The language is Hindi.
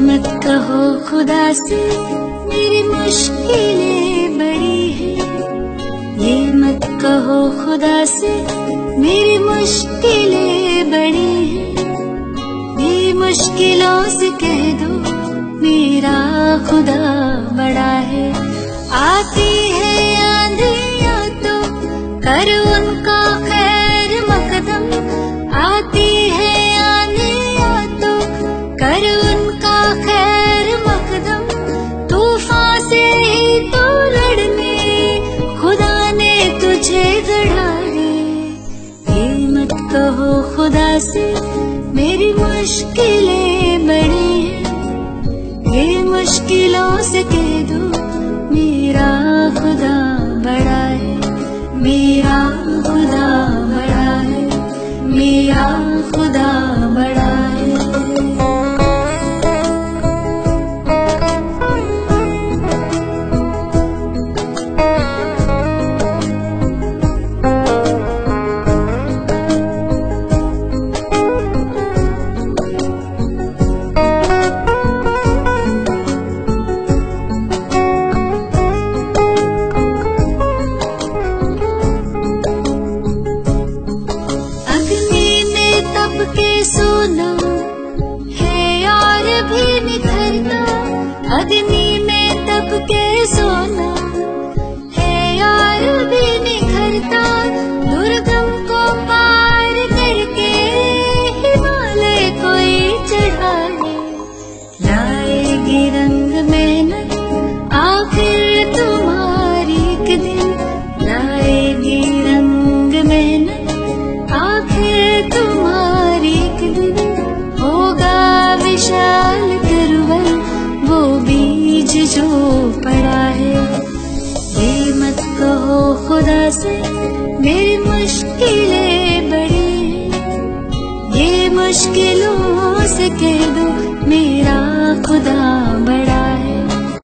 मत कहो खुदा से मेरी मुश्किलें बड़ी हैं। ये मत कहो खुदा से मेरी मुश्किलें बड़ी हैं। ये मुश्किलों से कह दो मेरा खुदा बड़ा है। आती है आंधियाँ तो कर उनका खैर मकदम। आती है आंधियाँ तो कर उनका खैर मकदम। तूफान से ही तो लड़ने खुदा ने तुझे गढ़ा है। ये मत कहो खुदा से मेरी मुश्किलें बड़ी हैं। ये मुश्किलों से कह दो मेरा खुदा बड़ा है। मेरा खुदा बड़ा है। मेरा खुदा बड़ा है। सोना है और भी निखरता। अग्नि में तप के सोना है और भी निखरता। दुर्गम को पार करके हिमालय कोई चढ़ाए। लाएगी रंग मेहनत आखिर तुम्हारी एक दिन। लाएगी रंग मेहनत आखिर तुम्हारी एक दिन। होगा विशाल तरवर वो बीज जो पड़ा है। ये मत कहो खुदा से मेरी मुश्किलें बड़ी हैं। ये मुश्किलों से कह दो मेरा खुदा बड़ा